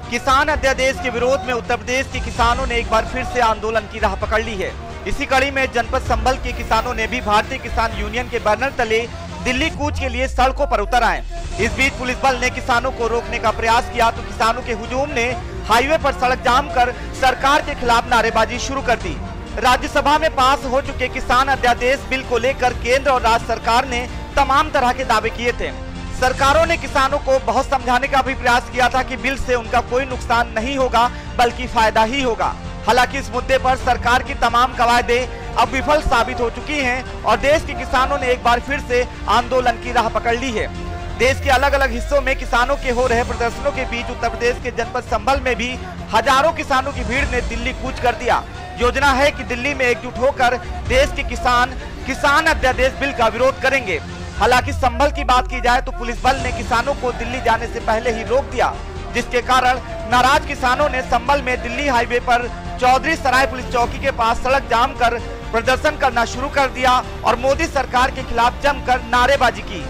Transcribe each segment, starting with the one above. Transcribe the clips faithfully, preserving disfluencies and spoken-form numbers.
किसान अध्यादेश के विरोध में उत्तर प्रदेश के किसानों ने एक बार फिर से आंदोलन की राह पकड़ ली है। इसी कड़ी में जनपद संभल के किसानों ने भी भारतीय किसान यूनियन के बैनर तले दिल्ली कूच के लिए सड़कों पर उतर आए। इस बीच पुलिस बल ने किसानों को रोकने का प्रयास किया तो किसानों के हुजूम ने हाईवे पर सड़क जाम कर सरकार के खिलाफ नारेबाजी शुरू कर दी। राज्यसभा में पास हो चुके किसान अध्यादेश बिल को लेकर केंद्र और राज्य सरकार ने तमाम तरह के दावे किए थे। सरकारों ने किसानों को बहुत समझाने का भी प्रयास किया था कि बिल से उनका कोई नुकसान नहीं होगा बल्कि फायदा ही होगा। हालांकि इस मुद्दे पर सरकार की तमाम कवायदें अब विफल साबित हो चुकी हैं और देश के किसानों ने एक बार फिर से आंदोलन की राह पकड़ ली है। देश के अलग अलग हिस्सों में किसानों के हो रहे प्रदर्शनों के बीच उत्तर प्रदेश के जनपद संभल में भी हजारों किसानों की भीड़ ने दिल्ली कूच कर दिया। योजना है कि दिल्ली में एकजुट होकर देश के किसान किसान अध्यादेश बिल का विरोध करेंगे। हालांकि संभल की बात की जाए तो पुलिस बल ने किसानों को दिल्ली जाने से पहले ही रोक दिया, जिसके कारण नाराज किसानों ने संभल में दिल्ली हाईवे पर चौधरी सराय पुलिस चौकी के पास सड़क जाम कर प्रदर्शन करना शुरू कर दिया और मोदी सरकार के खिलाफ जमकर नारेबाजी की।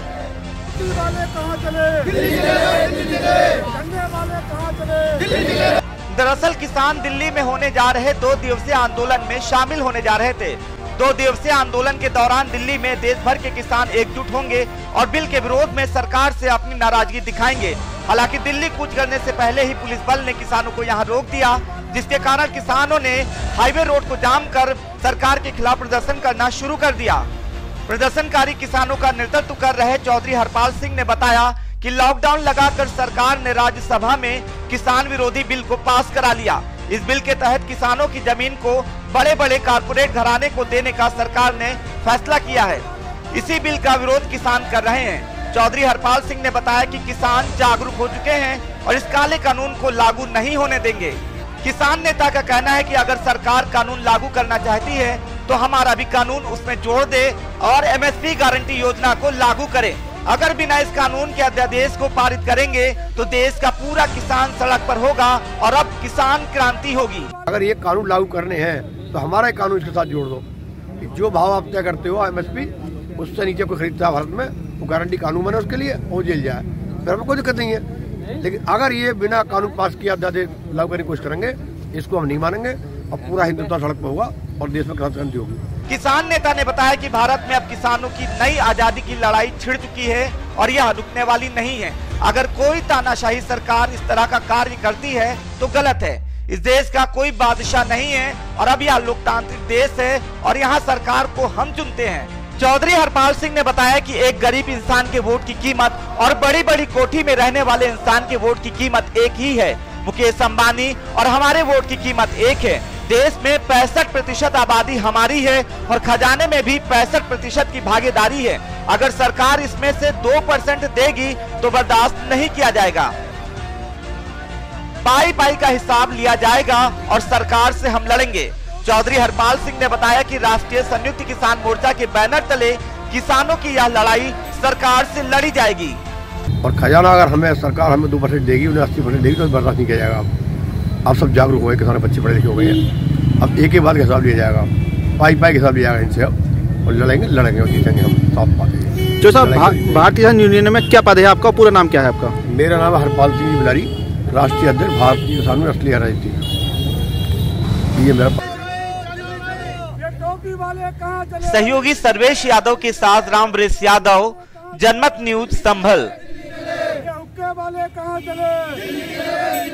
वाले कहां चले? दिल्ली चले, दिल्ली चले। वाले कहां चले? दरअसल किसान दिल्ली में होने जा रहे दो दिवसीय आंदोलन में शामिल होने जा रहे थे। दो दिवसीय आंदोलन के दौरान दिल्ली में देश भर के किसान एकजुट होंगे और बिल के विरोध में सरकार से अपनी नाराजगी दिखाएंगे। हालांकि दिल्ली कूच करने से पहले ही पुलिस बल ने किसानों को यहां रोक दिया, जिसके कारण किसानों ने हाईवे रोड को जाम कर सरकार के खिलाफ प्रदर्शन करना शुरू कर दिया। प्रदर्शनकारी किसानों का नेतृत्व कर रहे चौधरी हरपाल सिंह ने बताया कि लॉकडाउन लगाकर सरकार ने राज्यसभा में किसान विरोधी बिल को पास करा लिया। इस बिल के तहत किसानों की जमीन को बड़े बड़े कारपोरेट घराने को देने का सरकार ने फैसला किया है। इसी बिल का विरोध किसान कर रहे हैं। चौधरी हरपाल सिंह ने बताया कि किसान जागरूक हो चुके हैं और इस काले कानून को लागू नहीं होने देंगे। किसान नेता का कहना है कि अगर सरकार कानून लागू करना चाहती है तो हमारा भी कानून उसमें जोड़ दे और एमएसपी गारंटी योजना को लागू करे। अगर बिना इस कानून के अध्यादेश को पारित करेंगे तो देश का पूरा किसान सड़क पर होगा और अब किसान क्रांति होगी। अगर ये कानून लागू करने हैं तो हमारा कानून इसके साथ जोड़ दो। जो भाव आप तय करते हो एमएसपी, उससे नीचे कोई खरीदता है भारत में, वो गारंटी कानून बने उसके लिए, वो जेल जाए, फिर हमें कोई दिक्कत नहीं है। लेकिन अगर ये बिना कानून पास किया अध्यादेश लागू करने की कोशिश करेंगे, इसको हम नहीं मानेंगे और पूरा हिंदुत्व सड़क पर होगा और देश में क्रांति होगी। किसान नेता ने बताया कि भारत में अब किसानों की नई आजादी की लड़ाई छिड़ चुकी है और यह रुकने वाली नहीं है। अगर कोई तानाशाही सरकार इस तरह का कार्य करती है तो गलत है। इस देश का कोई बादशाह नहीं है और अब यह लोकतांत्रिक देश है और यहाँ सरकार को हम चुनते हैं। चौधरी हरपाल सिंह ने बताया कि एक गरीब इंसान के वोट की कीमत और बड़ी बड़ी कोठी में रहने वाले इंसान के वोट की कीमत एक ही है। मुकेश अंबानी और हमारे वोट की कीमत एक है। देश में पैंसठ प्रतिशत आबादी हमारी है और खजाने में भी पैंसठ प्रतिशत की भागीदारी है। अगर सरकार इसमें से दो परसेंट देगी तो बर्दाश्त नहीं किया जाएगा। पाई पाई का हिसाब लिया जाएगा और सरकार से हम लड़ेंगे। चौधरी हरपाल सिंह ने बताया कि राष्ट्रीय संयुक्त किसान मोर्चा के बैनर तले किसानों की यह लड़ाई सरकार से लड़ी जाएगी। और खजाना अगर हमें सरकार हमें दो परसेंट देगी, उन्हें अस्सी परसेंट देगी तो बर्दाश्त नहीं किया जाएगा। आप सब जागरूक हो गए, किसान बच्चे पढ़े लिखे हो गए हैं। अब एक ही बात का हिसाब लिया जाएगा, पाई पाई का हिसाब लिया जाएगा इनसे और लड़ेंगे लड़ेंगे और जीतेंगे हम, साफ बात है। जो साहब भारतीय किसान यूनियन में क्या पद है आपका? पूरा नाम क्या है आपका? मेरा नाम है हरपाल सिंह बिलारी, राष्ट्रीय अध्यक्ष भारतीय किसान में असली राजनीति। ये मेरा सहयोगी सर्वेश यादव के साथ रामवृष यादव, जनमत न्यूज संभल। वाले कहां चले?